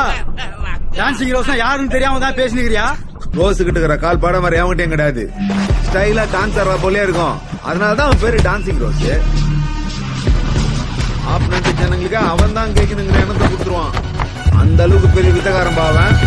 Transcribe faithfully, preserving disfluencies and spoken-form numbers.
Dancing rose யாருன்னு தெரியாம தான் பேசினுக்கிறியா? ரோஸ் கிட்ட இருக்கிற கால் பாடம் மாதிரி அவங்ககிட்டயும் கிடையாது. ஸ்டைலா டான்ஸ் ஆடுற போலே இருக்கும். அதனாலதான் அவன் பேரு டான்சிங் ரோஸ். ஆப்னட்டு ஜனங்களுக்கு அவன் தான் கேட்கணுங்கிற எண்ணத்தை கொடுத்துருவான். அந்த அளவுக்கு பெரிய வித்தகாரம் பாவன்.